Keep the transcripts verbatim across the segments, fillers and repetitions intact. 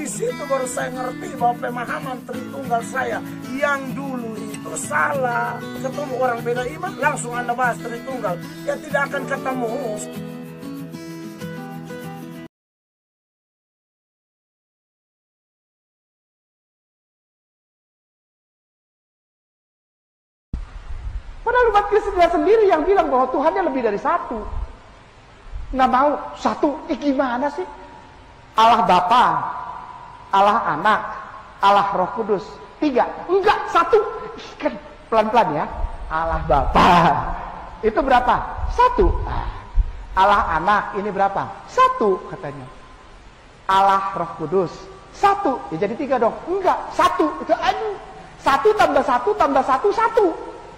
situ baru saya ngerti bahwa pemahaman Tritunggal saya yang dulu itu salah. Ketemu orang beda iman, langsung Anda bahas Tritunggal. Ya tidak akan ketemu. Padahal umat Kristen sendiri yang bilang bahwa Tuhannya lebih dari satu. Nggak mau satu, eh gimana sih? Allah Bapa, Allah Anak, Allah Roh Kudus. Tiga, enggak, satu. Kan pelan-pelan ya. Allah Bapa, itu berapa? Satu. Allah Anak, ini berapa? Satu katanya. Allah Roh Kudus, satu. Ya jadi tiga dong. Enggak, satu. Itu aduh. Satu tambah satu tambah satu, satu.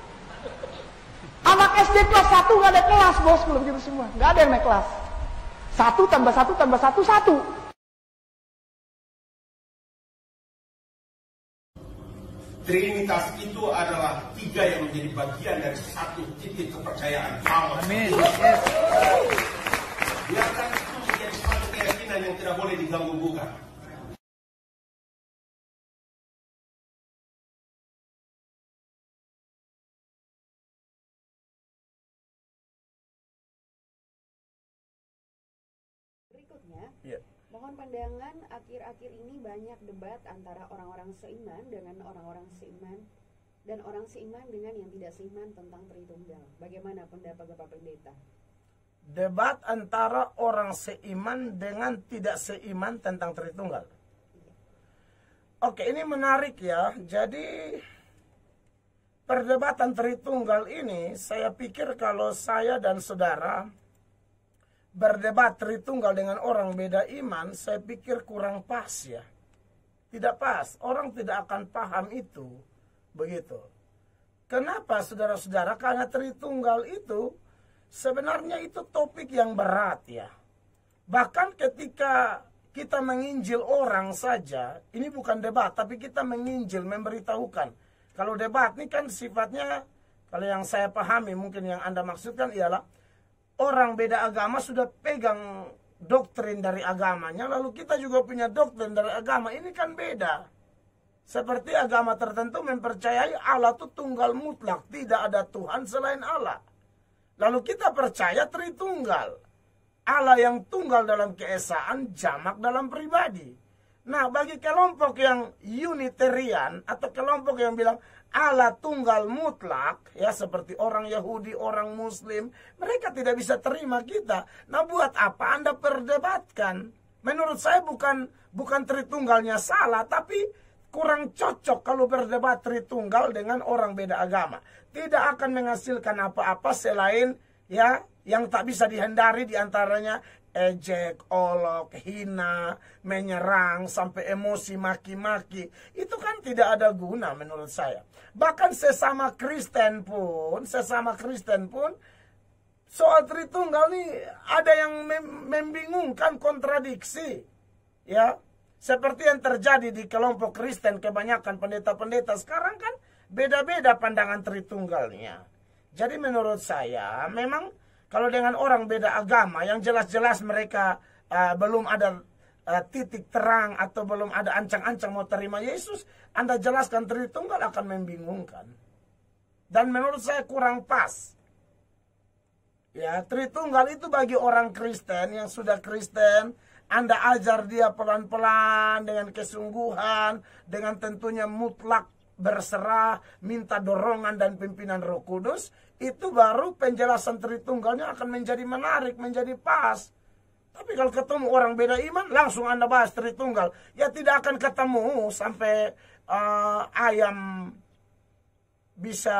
Anak S D kelas satu nggak ada kelas, bos, belum gitu semua. Nggak ada yang naik kelas. Satu tambah satu tambah satu, satu. Trinitas itu adalah tiga yang menjadi bagian dari satu titik kepercayaan. Amin. Yes. Biarkan itu menjadi suatu keyakinan yang tidak boleh diganggu-gugat. Berikutnya, Ya. mohon pandangan akhir-akhir ini banyak debat antara orang-orang seiman dengan orang-orang seiman dan orang seiman dengan yang tidak seiman tentang Tritunggal. Bagaimana pendapat Bapak Pendeta? Debat antara orang seiman dengan tidak seiman tentang Tritunggal. Oke, ini menarik ya. Jadi perdebatan Tritunggal ini, saya pikir kalau saya dan saudara berdebat Tritunggal dengan orang beda iman, saya pikir kurang pas ya. Tidak pas, orang tidak akan paham itu. Begitu. Kenapa saudara-saudara? Karena Tritunggal itu sebenarnya itu topik yang berat ya. Bahkan ketika kita menginjil orang saja, ini bukan debat, tapi kita menginjil, memberitahukan. Kalau debat ini kan sifatnya, kalau yang saya pahami, mungkin yang Anda maksudkan ialah orang beda agama sudah pegang doktrin dari agamanya, lalu kita juga punya doktrin dari agama. Ini kan beda. Seperti agama tertentu mempercayai Allah itu tunggal mutlak, tidak ada Tuhan selain Allah. Lalu kita percaya Tritunggal, Allah yang tunggal dalam keesaan, jamak dalam pribadi. Nah, bagi kelompok yang Unitarian atau kelompok yang bilang Allah tunggal mutlak, ya seperti orang Yahudi, orang Muslim, mereka tidak bisa terima kita. Nah, buat apa Anda perdebatkan? Menurut saya bukan bukan Tritunggalnya salah, tapi kurang cocok kalau berdebat Tritunggal dengan orang beda agama. Tidak akan menghasilkan apa-apa selain ya yang tak bisa dihindari diantaranya ejek, olok, hina, menyerang, sampai emosi, maki-maki. Itu kan tidak ada guna menurut saya. Bahkan sesama Kristen pun, sesama Kristen pun, soal Tritunggal nih ada yang mem membingungkan, kontradiksi. Ya, seperti yang terjadi di kelompok Kristen, kebanyakan pendeta-pendeta sekarang kan beda-beda pandangan Tritunggalnya. Jadi menurut saya memang kalau dengan orang beda agama yang jelas-jelas mereka uh, belum ada uh, titik terang atau belum ada ancang-ancang mau terima Yesus, Anda jelaskan Tritunggal akan membingungkan. Dan menurut saya kurang pas. Ya, Tritunggal itu bagi orang Kristen yang sudah Kristen, Anda ajar dia pelan-pelan dengan kesungguhan, dengan tentunya mutlak berserah, minta dorongan dan pimpinan Roh Kudus, itu baru penjelasan Tritunggalnya akan menjadi menarik, menjadi pas. Tapi kalau ketemu orang beda iman, langsung Anda bahas Tritunggal. Ya tidak akan ketemu sampai uh, ayam bisa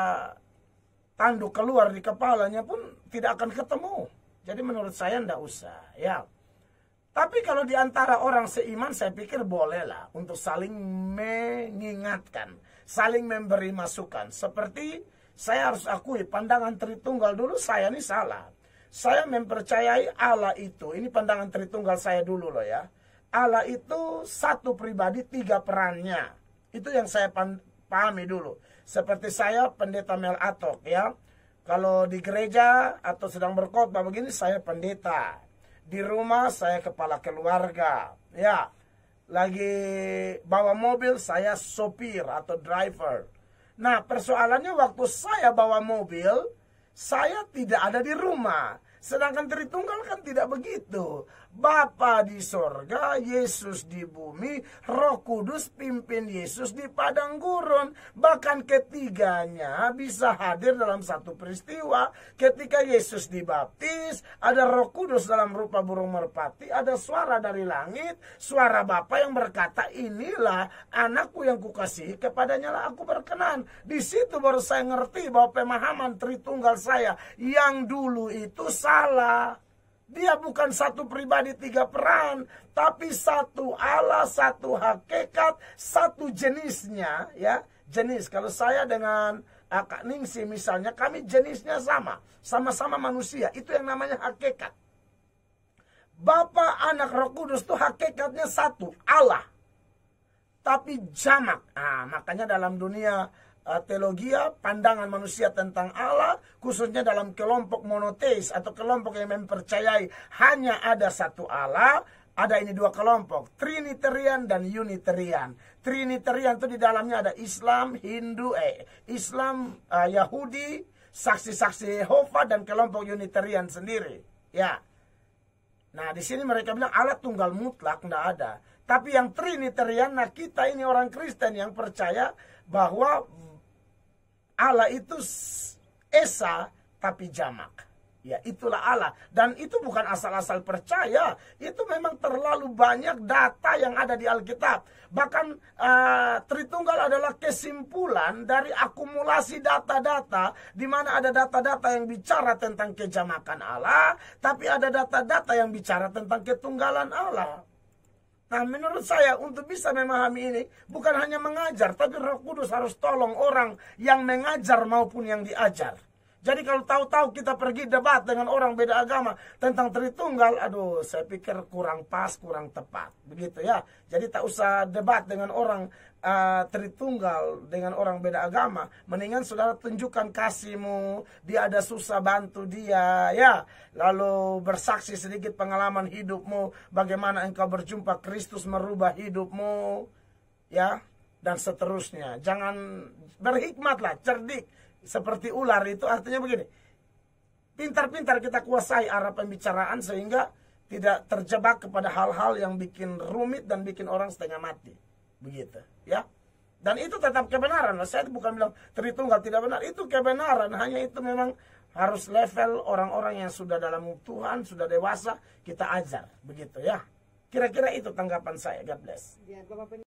tanduk keluar di kepalanya pun tidak akan ketemu. Jadi menurut saya tidak usah. Ya. Tapi kalau di antara orang seiman, saya pikir bolehlah untuk saling mengingatkan, saling memberi masukan. Seperti saya harus akui, pandangan Tritunggal dulu saya ini salah. Saya mempercayai Allah itu, ini pandangan Tritunggal saya dulu loh ya. Allah itu satu pribadi, tiga perannya. Itu yang saya pahami dulu. Seperti saya pendeta Mel Atok ya. Kalau di gereja atau sedang berkhotbah begini, saya pendeta. Di rumah saya kepala keluarga, ya. lagi bawa mobil, saya sopir atau driver. Nah, persoalannya waktu saya bawa mobil, saya tidak ada di rumah. Sedangkan Tritunggal kan tidak begitu. Bapa di sorga, Yesus di bumi, Roh Kudus pimpin Yesus di padang gurun. Bahkan ketiganya bisa hadir dalam satu peristiwa. Ketika Yesus dibaptis, ada Roh Kudus dalam rupa burung merpati, ada suara dari langit, suara Bapa yang berkata, inilah anakku yang kukasihi, kepadanya lah aku berkenan. Di situ baru saya ngerti bahwa pemahaman Tritunggal saya yang dulu itu salah. Dia bukan satu pribadi tiga peran, tapi satu Allah, satu hakikat, satu jenisnya, ya. Jenis, kalau saya dengan uh, Kak Ningsi misalnya, kami jenisnya sama, sama-sama manusia, itu yang namanya hakikat. Bapa, Anak, Roh Kudus itu hakikatnya satu, Allah. Tapi jamak. Nah, makanya dalam dunia uh, teologi, pandangan manusia tentang Allah, khususnya dalam kelompok monoteis atau kelompok yang mempercayai hanya ada satu Allah, ada ini dua kelompok, Trinitarian dan Unitarian. Trinitarian itu di dalamnya ada Islam, Hindu, eh, Islam, uh, Yahudi, saksi-saksi Yehova, dan kelompok Unitarian sendiri. Ya. Nah, di sini mereka bilang Allah tunggal mutlak, tidak ada. Tapi yang Trinitarian, nah kita ini orang Kristen yang percaya bahwa Allah itu esa tapi jamak. Ya, itulah Allah. Dan itu bukan asal-asal percaya. Itu memang terlalu banyak data yang ada di Alkitab. Bahkan uh, Tritunggal adalah kesimpulan dari akumulasi data-data, di mana ada data-data yang bicara tentang kejamakan Allah, tapi ada data-data yang bicara tentang ketunggalan Allah. Nah, menurut saya untuk bisa memahami ini bukan hanya mengajar, tapi Roh Kudus harus tolong orang yang mengajar maupun yang diajar. Jadi kalau tahu-tahu kita pergi debat dengan orang beda agama tentang Tritunggal, aduh, saya pikir kurang pas, kurang tepat, begitu ya. Jadi tak usah debat dengan orang uh, Tritunggal dengan orang beda agama. Mendingan saudara tunjukkan kasihmu, dia ada susah bantu dia, ya. Lalu bersaksi sedikit pengalaman hidupmu, bagaimana engkau berjumpa Kristus merubah hidupmu, ya, dan seterusnya. Jangan berhikmatlah, cerdik. Seperti ular itu artinya begini. Pintar-pintar kita kuasai arah pembicaraan sehingga tidak terjebak kepada hal-hal yang bikin rumit dan bikin orang setengah mati. Begitu, ya. Dan itu tetap kebenaran. Saya bukan bilang Tritunggal tidak benar. Itu kebenaran. Hanya itu memang harus level orang-orang yang sudah dalam Tuhan, sudah dewasa, kita ajar. Begitu, ya. Kira-kira itu tanggapan saya. God bless.